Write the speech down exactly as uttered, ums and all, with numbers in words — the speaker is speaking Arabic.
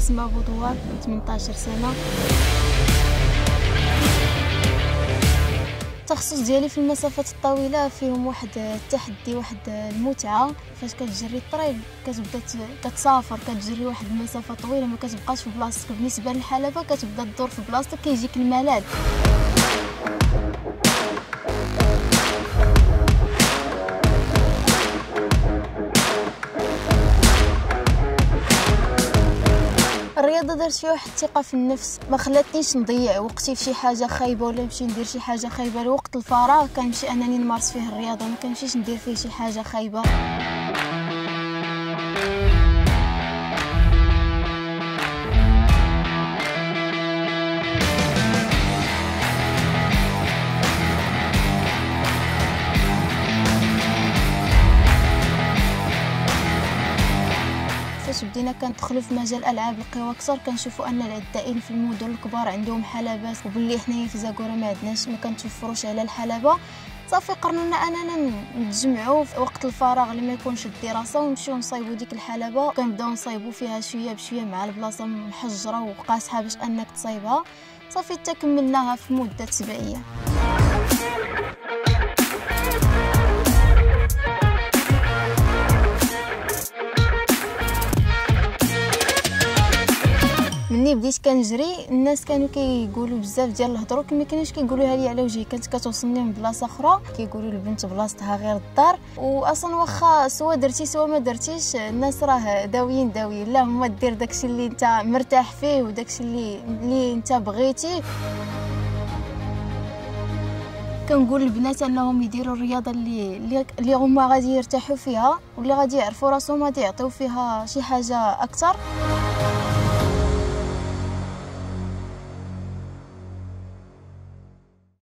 نسمى بودوار، ثمنطاش سنة. التخصص ديالي في المسافات الطويله فيهم واحد التحدي، واحد المتعه. فاش كتجري الطريق كتبدا كتسافر، كتجري واحد المسافه طويله، ما كتبقاش في بلاصتك. بالنسبه للحلبه كتبدا تدور في بلاصتك، كيجيك الملل. الرياضه دارت فيها واحد الثقه في النفس، ما خلاتنيش نضيع وقتي في شي حاجه خايبه ولا نمشي ندير شي حاجه خايبه. الوقت الفراغ كنمشي انني نمارس فيه الرياضه، ما كنمشيش ندير فيه شي حاجه خايبه. فاش بدينا كندخلوا في مجال العاب القوى اكثر، كنشوفوا ان العدائين في المدن الكبار عندهم حلبات، وباللي حنايا في زاكورا ما عندناش، ما كنتوفروش على الحلبه. صافي قررنا اننا نتجمعوا في وقت الفراغ اللي ما يكونش الدراسه ونمشيو نصايبوا ديك الحلبه. كنبداو نصايبوا فيها شويه بشويه مع البلاصه محجره وقاصحه باش انك تصايبها. صافي حتى كملناها في مده سبعيه. مني بديت كنجري الناس كانوا كيقولوا بزاف ديال الهضره، ما كانوش كيقولوها لي على وجهي. كانت كتوصلني من بلاصه اخرى كيقولوا البنت بلاصتها غير الدار. واصلا واخا سوا درتي سوا ما درتيش، الناس راه داويين داويين، لا هما دير داكشي اللي انت مرتاح فيه وداكشي اللي اللي انت بغيتي. كنقول للبنات انهم يديروا الرياضه اللي اللي هما غادي يرتاحوا فيها واللي غادي يعرفوا راسهم غادي يعطيو فيها شي حاجه اكثر.